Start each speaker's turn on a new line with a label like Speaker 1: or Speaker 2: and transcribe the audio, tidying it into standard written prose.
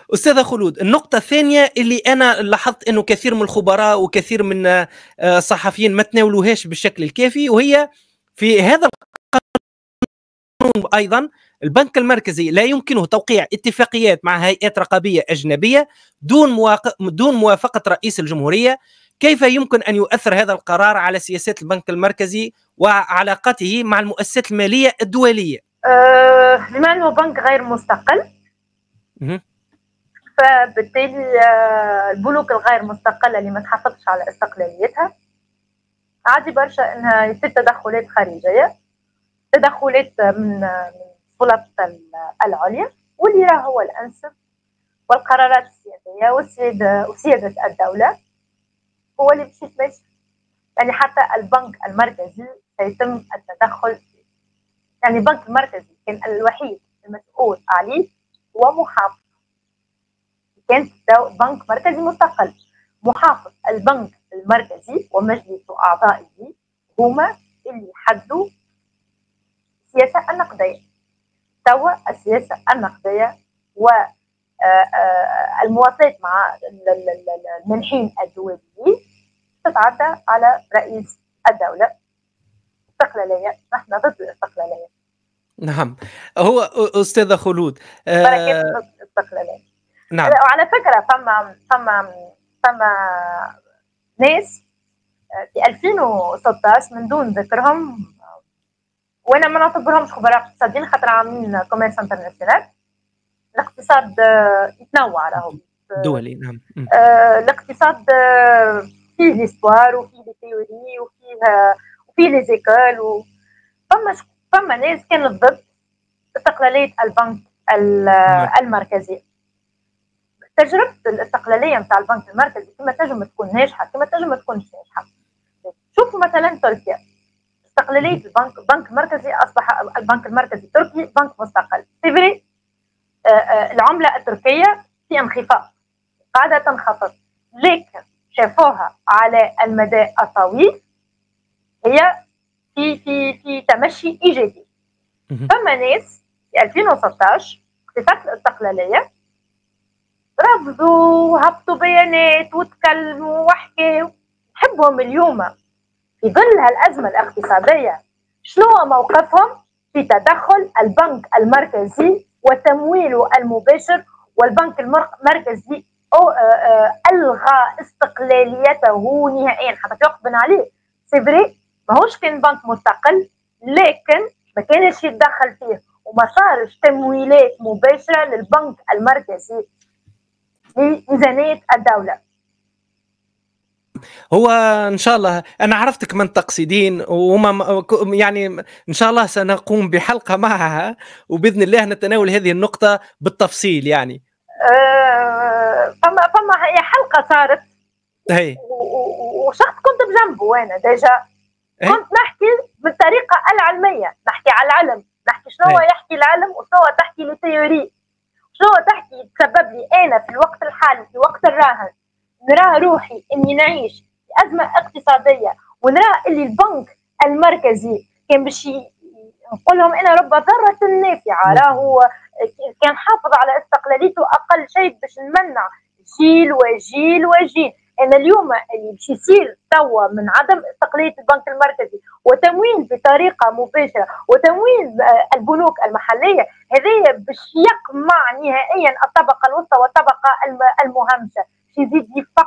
Speaker 1: أستاذة خلود، النقطة الثانية اللي أنا لاحظت أنه كثير من الخبراء وكثير من الصحفيين ما تناولوهاش بالشكل الكافي، وهي في هذا القانون أيضا البنك المركزي لا يمكنه توقيع اتفاقيات مع هيئات رقابية أجنبية دون موافقة رئيس الجمهورية. كيف يمكن أن يؤثر هذا القرار على سياسات البنك المركزي وعلاقته مع المؤسسات المالية الدولية؟
Speaker 2: بما أنه بنك غير مستقل، فبالتالي البنوك الغير مستقلة اللي ما تحافظش على استقلاليتها عادي برشا أنها يصير تدخلات خارجية، تدخلات من السلطات العليا، واللي راه هو الأنسب، والقرارات السياسية وسيادة الدولة هو اللي باش يتماشى. يعني حتى البنك المركزي سيتم التدخل، يعني البنك المركزي كان الوحيد المسؤول عليه هو محافظ، كان بنك مركزي مستقل. محافظ البنك المركزي ومجلس أعضائه هما اللي حدوا السياسة النقدية. توا السياسة النقدية والمواصلات مع المنحين الدوليين تتعدى على رئيس الدولة. استقلالية، نحن ضد الاستقلالية.
Speaker 1: نعم، هو أستاذة خلود
Speaker 2: بركات ضد الاستقلالية.
Speaker 1: نعم.
Speaker 2: وعلى فكرة فما ناس في 2016 من دون ذكرهم، وانا ما نعتبرهمش خبراء اقتصاديين خاطر عاملين كوميرس انترناسيونال. الاقتصاد يتنوع راهو
Speaker 1: دولي. نعم.
Speaker 2: الاقتصاد فيه ليستوار وفيه لي تيوري وفيه لي زيكول فما ناس كانت ضد استقلالية البنك المركزي. تجربة الاستقلالية نتاع البنك المركزي كما تنجم تكون ناجحة كما تنجم ما تكونش ناجحة. شوفوا مثلا تركيا، استقلالية البنك المركزي، أصبح البنك المركزي التركي بنك مستقل. سيفري العملة التركية في انخفاض، قاعدة تنخفض، لكن شافوها على المدى الطويل هي في تمشي إيجابي. فما ناس في 2016 اختفت الاستقلالية رفضوا، هبطوا بيانات وتكلموا وحكوا. نحبهم اليوم في ظل هالأزمة الاقتصادية شنو موقفهم في تدخل البنك المركزي وتمويله المباشر. والبنك المركزي ألغى استقلاليته نهائيا حتى يقبل عليه. سيفري ماهوش كان بنك مستقل، لكن ما كانش يتدخل فيه وما صارش تمويلات مباشرة للبنك المركزي لميزانية الدولة.
Speaker 1: هو ان شاء الله انا عرفتك من تقصدين، وما يعني ان شاء الله سنقوم بحلقه معها وباذن الله نتناول هذه النقطه بالتفصيل. يعني
Speaker 2: فما هي حلقه صارت وشخص كنت بجنبه انا ديجا كنت نحكي بالطريقه العلميه، نحكي على العلم، نحكي شنو يحكي العلم وشنو تحكي لي ثيوري، شنو تحكي تسبب لي انا في الوقت الحالي في وقت الراهن نرى روحي اني نعيش في ازمه اقتصاديه، ونرى اللي البنك المركزي كان باش نقول لهم انا رب ضاره نافعه، راهو كان حافظ على استقلاليته اقل شيء باش نمنع جيل وجيل وجيل. انا اليوم اللي باش يصير توا من عدم استقلاليه البنك المركزي وتمويل بطريقه مباشره وتمويل البنوك المحليه، هذايا باش يقمع نهائيا الطبقه الوسطى والطبقه المهمشه، يزيد يفقر